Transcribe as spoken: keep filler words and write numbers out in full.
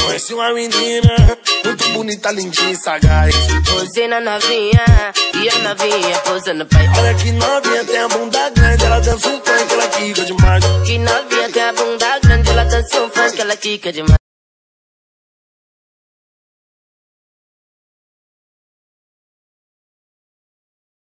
Conheci uma menina muito bonita, lindinha e sagaz. Posei na novinha e a novinha posando pai. Olha que novinha tem a bunda grande, ela dança um funk, ela quica demais. Que novinha tem a bunda grande, ela dança um funk, ela quica demais.